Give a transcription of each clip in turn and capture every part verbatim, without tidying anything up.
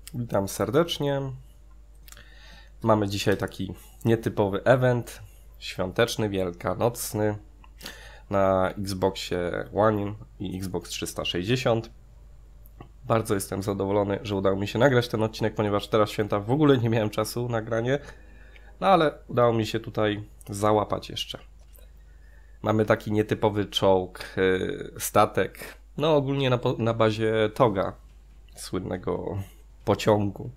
Witam serdecznie. Mamy dzisiaj taki nietypowy event świąteczny, wielkanocny na Xboxie One i Xbox trzysta sześćdziesiąt. Bardzo jestem zadowolony, że udało mi się nagrać ten odcinek, ponieważ teraz święta w ogóle nie miałem czasu na granie, no ale udało mi się tutaj załapać jeszcze. Mamy taki nietypowy czołg, statek, no ogólnie na, na bazie Toga, słynnego pociągu.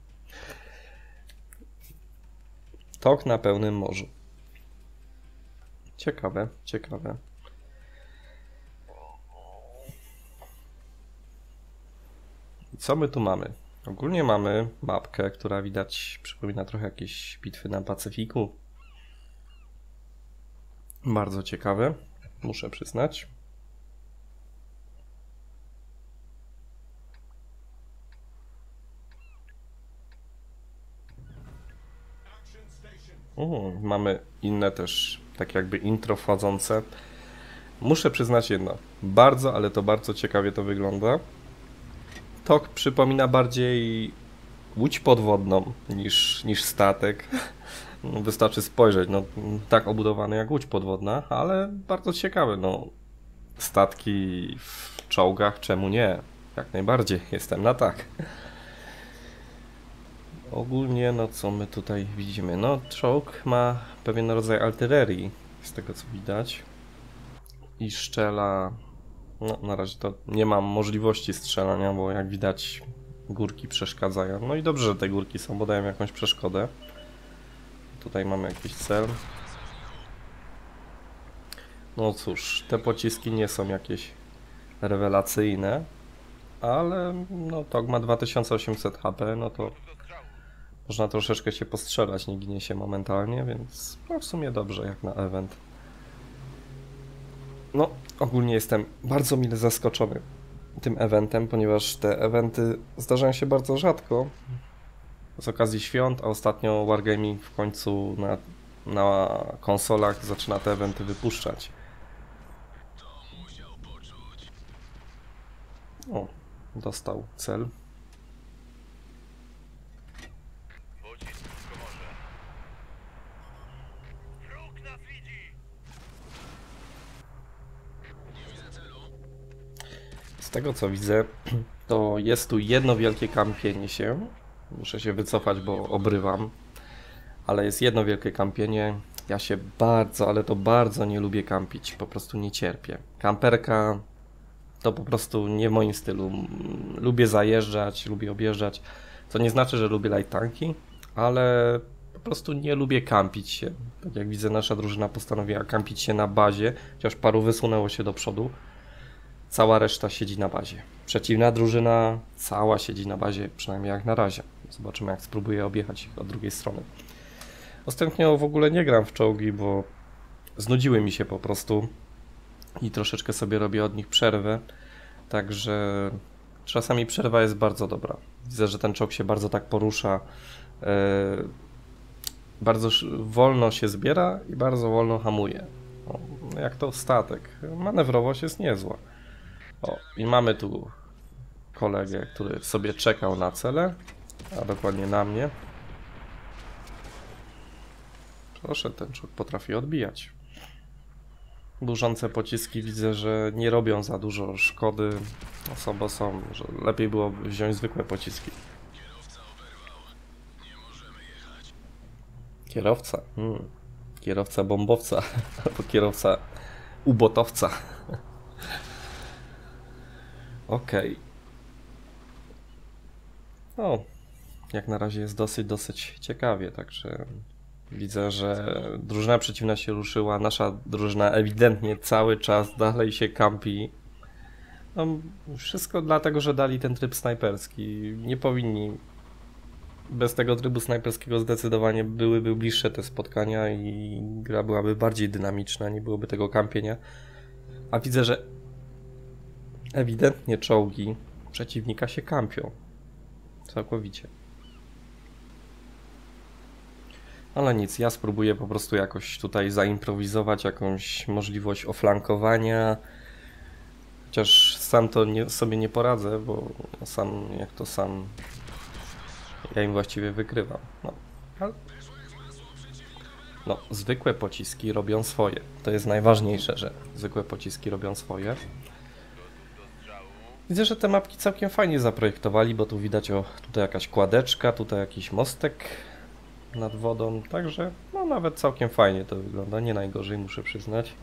Tok na pełnym morzu. Ciekawe, ciekawe. I co my tu mamy? Ogólnie mamy mapkę, która widać przypomina trochę jakieś bitwy na Pacyfiku. Bardzo ciekawe, muszę przyznać. Uh, mamy inne też, tak jakby intro wchodzące. Muszę przyznać jedno, bardzo, ale to bardzo ciekawie to wygląda. Tok przypomina bardziej łódź podwodną niż, niż statek. Wystarczy spojrzeć, no tak obudowany jak łódź podwodna, ale bardzo ciekawe, no statki w czołgach, czemu nie? Jak najbardziej, jestem na tak. Ogólnie, no co my tutaj widzimy? No czołg ma pewien rodzaj artylerii, z tego co widać. I strzela... No na razie to nie mam możliwości strzelania, bo jak widać górki przeszkadzają. No i dobrze, że te górki są, bo dają jakąś przeszkodę. Tutaj mamy jakiś cel. No cóż, te pociski nie są jakieś rewelacyjne, ale no Tok ma dwa tysiące osiemset H P, no to można troszeczkę się postrzelać, nie ginie się momentalnie, więc no w sumie dobrze jak na event. No, ogólnie jestem bardzo mile zaskoczony tym eventem, ponieważ te eventy zdarzają się bardzo rzadko z okazji świąt, a ostatnio Wargaming w końcu na, na konsolach zaczyna te eventy wypuszczać. O, dostał cel. Z tego co widzę, to jest tu jedno wielkie kampienie się. Muszę się wycofać, bo obrywam. Ale jest jedno wielkie kampienie. Ja się bardzo, ale to bardzo nie lubię kampić. Po prostu nie cierpię. Kamperka to po prostu nie w moim stylu. Lubię zajeżdżać, lubię objeżdżać. Co nie znaczy, że lubię light tanki, ale po prostu nie lubię kampić się. Tak jak widzę, nasza drużyna postanowiła kampić się na bazie, chociaż paru wysunęło się do przodu. Cała reszta siedzi na bazie. Przeciwna drużyna cała siedzi na bazie, przynajmniej jak na razie. Zobaczymy, jak spróbuję objechać ich od drugiej strony. Ostatnio w ogóle nie gram w czołgi, bo znudziły mi się po prostu i troszeczkę sobie robię od nich przerwę. Także czasami przerwa jest bardzo dobra. Widzę, że ten czołg się bardzo tak porusza. Yy, bardzo wolno się zbiera i bardzo wolno hamuje. O, jak to statek. Manewrowość jest niezła. O, i mamy tu kolegę, który sobie czekał na cele, a dokładnie na mnie. Proszę, ten czołg potrafi odbijać. Burzące pociski widzę, że nie robią za dużo szkody osobom, są, że lepiej byłoby wziąć zwykłe pociski. Kierowca. Hmm. Kierowca bombowca, albo kierowca ubotowca. Okej. Okay. O, jak na razie jest dosyć, dosyć ciekawie, także widzę, że drużyna przeciwna się ruszyła, nasza drużyna ewidentnie cały czas dalej się kampi. No, wszystko dlatego, że dali ten tryb snajperski. Nie powinni. Bez tego trybu snajperskiego zdecydowanie byłyby bliższe te spotkania i gra byłaby bardziej dynamiczna, nie byłoby tego kampienia. A widzę, że ewidentnie czołgi przeciwnika się kampią. Całkowicie. Ale nic, ja spróbuję po prostu jakoś tutaj zaimprowizować jakąś możliwość oflankowania. Chociaż sam to nie, sobie nie poradzę, bo sam, jak to sam Ja im właściwie wygrywam. No, ale... no, zwykłe pociski robią swoje. To jest najważniejsze, że zwykłe pociski robią swoje. Widzę, że te mapki całkiem fajnie zaprojektowali, bo tu widać, o, tutaj jakaś kładeczka, tutaj jakiś mostek nad wodą, także no nawet całkiem fajnie to wygląda, nie najgorzej, muszę przyznać.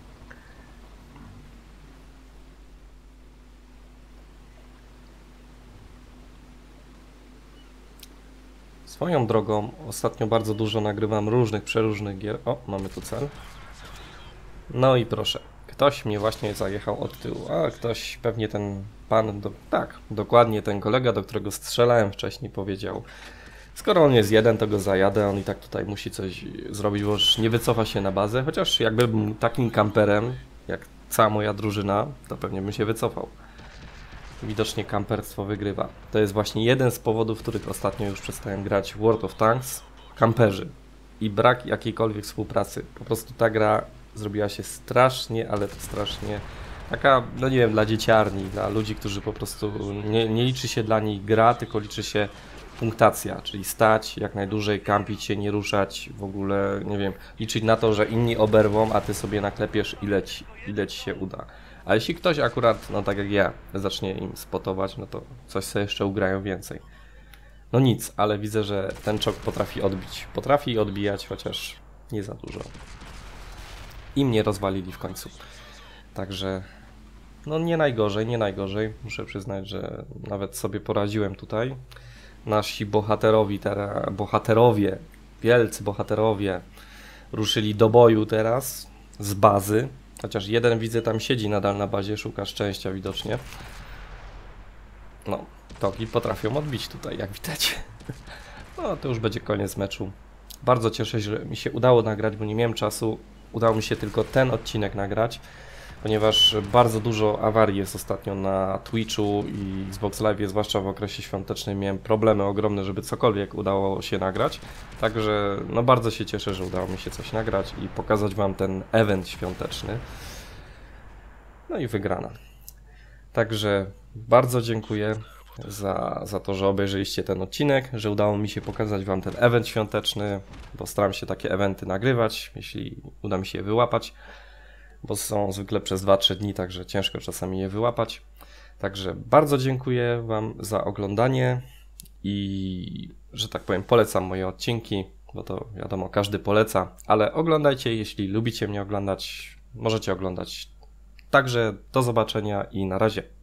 Swoją drogą, ostatnio bardzo dużo nagrywam różnych, przeróżnych gier. O, mamy tu cel. No i proszę, ktoś mnie właśnie zajechał od tyłu, a ktoś, pewnie ten pan, do, tak, dokładnie ten kolega, do którego strzelałem wcześniej, powiedział: skoro on jest jeden, to go zajadę, on i tak tutaj musi coś zrobić, bo już nie wycofa się na bazę, chociaż jakbym takim kamperem, jak cała moja drużyna, to pewnie bym się wycofał. Widocznie kamperstwo wygrywa. To jest właśnie jeden z powodów, w których ostatnio już przestałem grać w World of Tanks. Kamperzy. I brak jakiejkolwiek współpracy. Po prostu ta gra zrobiła się strasznie, ale to strasznie taka, no nie wiem, dla dzieciarni, dla ludzi, którzy po prostu nie, nie liczy się dla nich gra, tylko liczy się punktacja, czyli stać jak najdłużej, kampić się, nie ruszać, w ogóle, nie wiem, liczyć na to, że inni oberwą, a ty sobie naklepiesz, ile ci, ile ci się uda. A jeśli ktoś akurat, no tak jak ja, zacznie im spotować, no to coś sobie jeszcze ugrają więcej. No nic, ale widzę, że ten czok potrafi odbić. Potrafi odbijać, chociaż nie za dużo. I mnie rozwalili w końcu. Także, no nie najgorzej, nie najgorzej. Muszę przyznać, że nawet sobie poradziłem tutaj. Nasi bohaterowi teraz, bohaterowie, wielcy bohaterowie ruszyli do boju teraz z bazy. Chociaż jeden, widzę, tam siedzi nadal na bazie, szuka szczęścia widocznie. No, toki potrafią odbić tutaj, jak widać. No, to już będzie koniec meczu. Bardzo cieszę się, że mi się udało nagrać, bo nie miałem czasu. Udało mi się tylko ten odcinek nagrać, ponieważ bardzo dużo awarii jest ostatnio na Twitchu i Xbox Live, zwłaszcza w okresie świątecznym. Miałem problemy ogromne, żeby cokolwiek udało się nagrać. Także no bardzo się cieszę, że udało mi się coś nagrać i pokazać wam ten event świąteczny. No i wygrana. Także bardzo dziękuję za, za to, że obejrzeliście ten odcinek, że udało mi się pokazać wam ten event świąteczny, bo staram się takie eventy nagrywać, jeśli uda mi się je wyłapać, bo są zwykle przez dwa trzy dni, także ciężko czasami je wyłapać. Także bardzo dziękuję wam za oglądanie i, że tak powiem, polecam moje odcinki, bo to wiadomo, każdy poleca, ale oglądajcie, jeśli lubicie mnie oglądać, możecie oglądać. Także do zobaczenia i na razie.